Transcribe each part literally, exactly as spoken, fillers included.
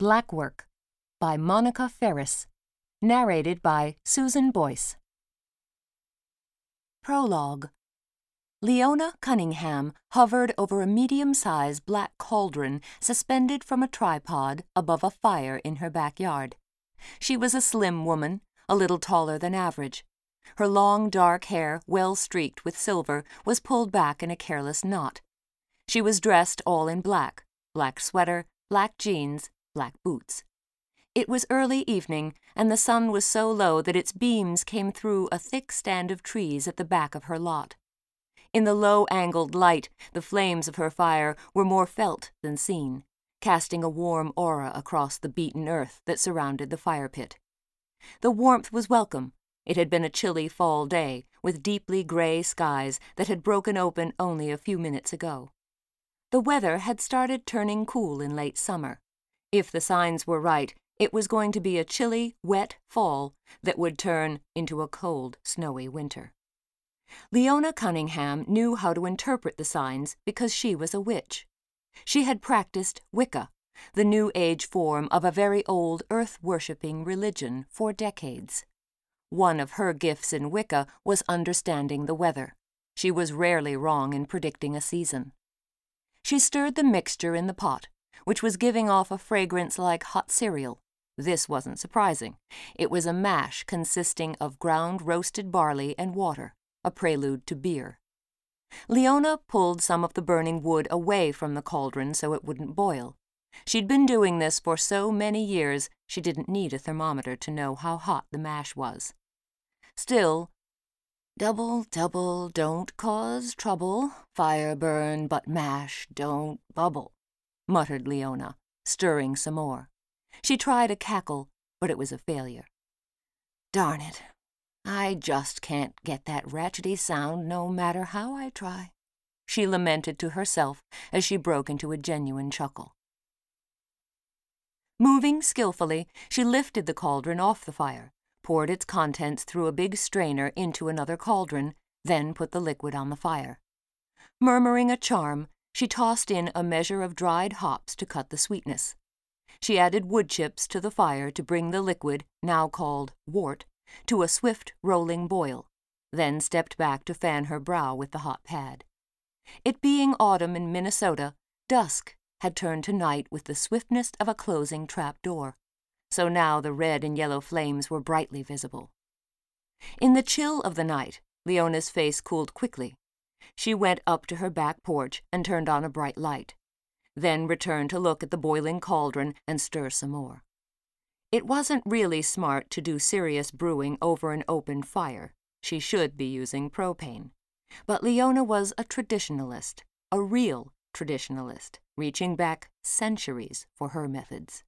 Blackwork by Monica Ferris. Narrated by Susan Boyce. Prologue. Leona Cunningham hovered over a medium-sized black cauldron suspended from a tripod above a fire in her backyard. She was a slim woman, a little taller than average. Her long, dark hair, well streaked with silver, was pulled back in a careless knot. She was dressed all in black, black sweater, black jeans, black boots. It was early evening, and the sun was so low that its beams came through a thick stand of trees at the back of her lot. In the low-angled light, the flames of her fire were more felt than seen, casting a warm aura across the beaten earth that surrounded the fire pit. The warmth was welcome. It had been a chilly fall day, with deeply gray skies that had broken open only a few minutes ago. The weather had started turning cool in late summer. If the signs were right, it was going to be a chilly, wet fall that would turn into a cold, snowy winter. Leona Cunningham knew how to interpret the signs because she was a witch. She had practiced Wicca, the New Age form of a very old earth-worshipping religion, for decades. One of her gifts in Wicca was understanding the weather. She was rarely wrong in predicting a season. She stirred the mixture in the pot, which was giving off a fragrance like hot cereal. This wasn't surprising. It was a mash consisting of ground roasted barley and water, a prelude to beer. Leona pulled some of the burning wood away from the cauldron so it wouldn't boil. She'd been doing this for so many years she didn't need a thermometer to know how hot the mash was. Still, double, double, don't cause trouble. Fire burn, but mash don't bubble, muttered Leona, stirring some more. She tried a cackle, but it was a failure. Darn it. I just can't get that ratchety sound no matter how I try, she lamented to herself as she broke into a genuine chuckle. Moving skillfully, she lifted the cauldron off the fire, poured its contents through a big strainer into another cauldron, then put the liquid on the fire. Murmuring a charm, she tossed in a measure of dried hops to cut the sweetness. She added wood chips to the fire to bring the liquid, now called wort, to a swift rolling boil, then stepped back to fan her brow with the hot pad. It being autumn in Minnesota, dusk had turned to night with the swiftness of a closing trap door, so now the red and yellow flames were brightly visible. In the chill of the night, Leona's face cooled quickly. She went up to her back porch and turned on a bright light, then returned to look at the boiling cauldron and stir some more. It wasn't really smart to do serious brewing over an open fire. She should be using propane. But Leona was a traditionalist, a real traditionalist, reaching back centuries for her methods.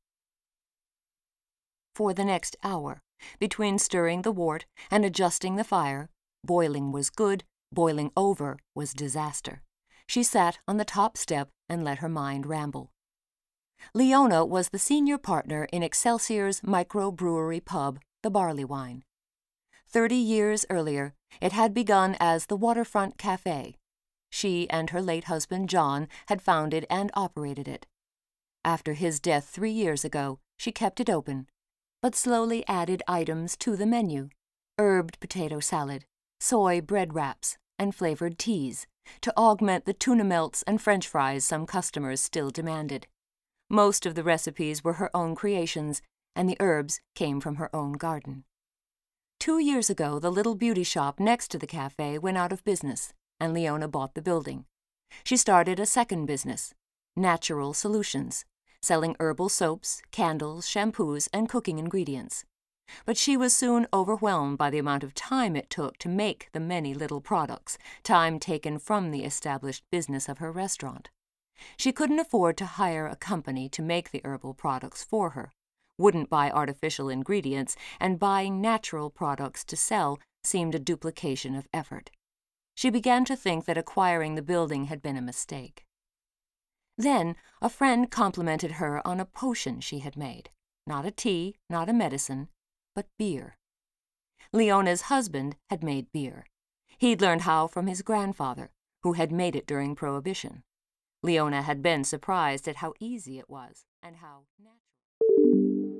For the next hour, between stirring the wort and adjusting the fire, boiling was good, boiling over was disaster. She sat on the top step and let her mind ramble. Leona was the senior partner in Excelsior's microbrewery pub, the Barleywine. Thirty years earlier, it had begun as the Waterfront Cafe. She and her late husband John had founded and operated it. After his death three years ago, she kept it open, but slowly added items to the menu: herbed potato salad, soy bread wraps, and flavored teas, to augment the tuna melts and French fries some customers still demanded. Most of the recipes were her own creations, and the herbs came from her own garden. Two years ago, the little beauty shop next to the cafe went out of business, and Leona bought the building. She started a second business, Natural Solutions, selling herbal soaps, candles, shampoos, and cooking ingredients. But she was soon overwhelmed by the amount of time it took to make the many little products, time taken from the established business of her restaurant. She couldn't afford to hire a company to make the herbal products for her, wouldn't buy artificial ingredients, and buying natural products to sell seemed a duplication of effort. She began to think that acquiring the building had been a mistake. Then a friend complimented her on a potion she had made. Not a tea, not a medicine, but beer. Leona's husband had made beer. He'd learned how from his grandfather, who had made it during Prohibition. Leona had been surprised at how easy it was and how natural.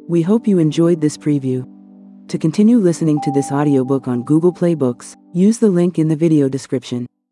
We hope you enjoyed this preview. To continue listening to this audiobook on Google Play Books, use the link in the video description.